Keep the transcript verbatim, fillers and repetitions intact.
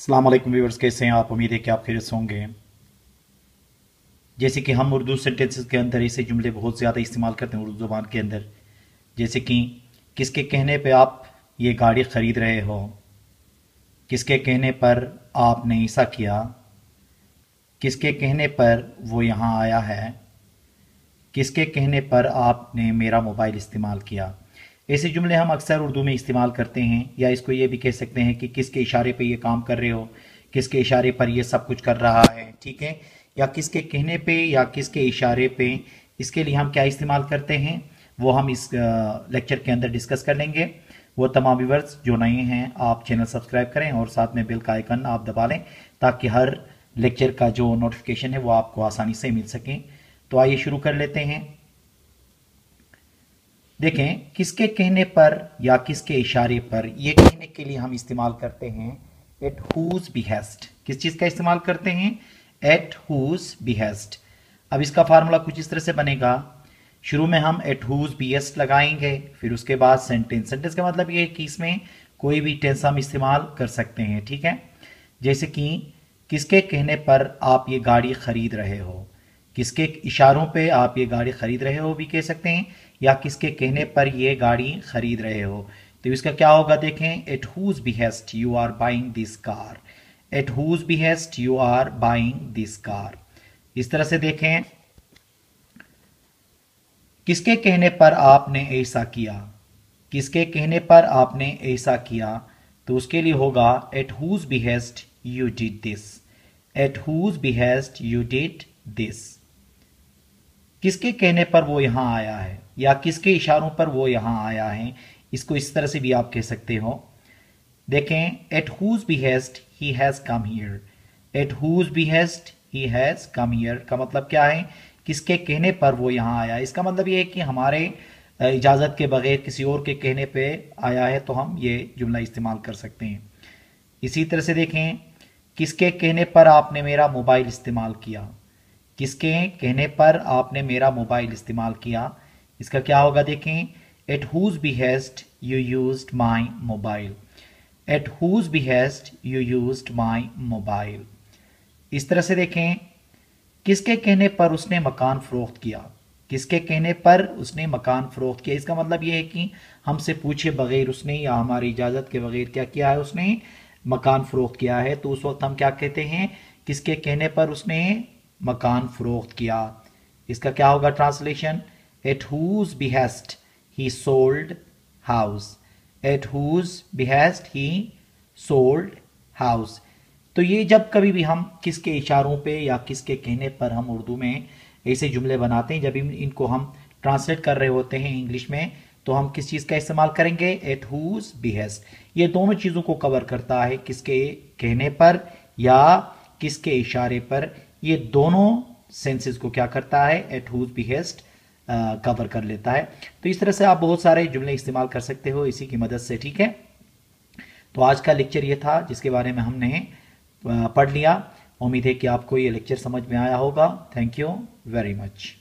अस्सलाम वालेकुम व्यूअर्स, कैसे हैं आप? उम्मीद है कि आप खैरियत से होंगे। जैसे कि हम उर्दू सेंटेंसेस के अंदर ऐसे जुमले बहुत ज़्यादा इस्तेमाल करते हैं उर्दू ज़ुबान के अंदर, जैसे कि किसके कहने पे आप ये गाड़ी ख़रीद रहे हो, किसके कहने पर आपने ऐसा किया, किसके कहने पर वो यहाँ आया है, किसके कहने पर आपने मेरा मोबाइल इस्तेमाल किया। ऐसे जुमले हम अक्सर उर्दू में इस्तेमाल करते हैं, या इसको ये भी कह सकते हैं कि किसके इशारे पे ये काम कर रहे हो, किसके इशारे पर ये सब कुछ कर रहा है, ठीक है, या किसके कहने पे या किसके इशारे पे। इसके लिए हम क्या इस्तेमाल करते हैं वो हम इस लेक्चर के अंदर डिस्कस कर लेंगे। वो तमाम व्यूअर्स जो नए हैं आप चैनल सब्सक्राइब करें और साथ में बेल का आइकन आप दबा लें ताकि हर लेक्चर का जो नोटिफिकेशन है वो आपको आसानी से मिल सके। तो आइए शुरू कर लेते हैं। देखें, किसके कहने पर या किसके इशारे पर, ये कहने के लिए हम इस्तेमाल करते हैं एट हुज बिहेस्ट। किस चीज़ का इस्तेमाल करते हैं? At whose behest. अब इसका फार्मूला कुछ इस तरह से बनेगा। शुरू में हम एट हुज बिहेस्ट लगाएंगे, फिर उसके बाद सेंटेंस। सेंटेंस का मतलब ये है कि इसमें कोई भी टेंस हम इस्तेमाल कर सकते हैं, ठीक है। जैसे कि किसके कहने पर आप ये गाड़ी खरीद रहे हो, किसके इशारों पे आप ये गाड़ी खरीद रहे हो भी कह सकते हैं, या किसके कहने पर ये गाड़ी खरीद रहे हो। तो इसका क्या होगा देखें, at whose behest you are buying this car. At whose behest you are buying this car. इस तरह से देखें, किसके कहने पर आपने ऐसा किया, किसके कहने पर आपने ऐसा किया, तो उसके लिए होगा at whose behest you did this. At whose behest you did this. किसके कहने पर वो यहां आया है, या किसके इशारों पर वो यहां आया है, इसको इस तरह से भी आप कह सकते हो। देखें, at whose behest he has come here. At whose behest he has come here का मतलब क्या है? किसके कहने पर वो यहां आया। इसका मतलब ये है कि हमारे इजाजत के बगैर किसी और के कहने पे आया है, तो हम ये जुमला इस्तेमाल कर सकते हैं। इसी तरह से देखें, किसके कहने पर आपने मेरा मोबाइल इस्तेमाल किया। किसके कहने पर आपने मेरा मोबाइल इस्तेमाल किया, इसका क्या होगा देखें, at whose behest you used my mobile. At whose behest you used my mobile. इस तरह से देखें, किसके कहने पर उसने मकान फरोख्त किया। किसके कहने पर उसने मकान फरोख्त किया, इसका मतलब यह है कि हमसे पूछे बगैर उसने या हमारी इजाजत के बगैर क्या किया है, उसने मकान फरोख्त किया है। तो उस वक्त हम क्या कहते हैं, किसके कहने पर उसने मकान फरोख्त किया। इसका क्या होगा translation, at whose behest he sold house. At whose behest he sold house. तो ये जब कभी भी हम किसके इशारों पे या किसके कहने पर हम उर्दू में ऐसे जुमले बनाते हैं, जब इनको हम ट्रांसलेट कर रहे होते हैं इंग्लिश में, तो हम किस चीज़ का इस्तेमाल करेंगे, एट हुज बिहेस्ट। ये दोनों चीज़ों को कवर करता है, किसके कहने पर या किसके इशारे पर। ये दोनों सेंसेस को क्या करता है, एट हुज बिहेस्ट कवर कर लेता है। तो इस तरह से आप बहुत सारे जुमले इस्तेमाल कर सकते हो इसी की मदद से, ठीक है। तो आज का लेक्चर ये था जिसके बारे में हमने पढ़ लिया। उम्मीद है कि आपको ये लेक्चर समझ में आया होगा। Thank you very much.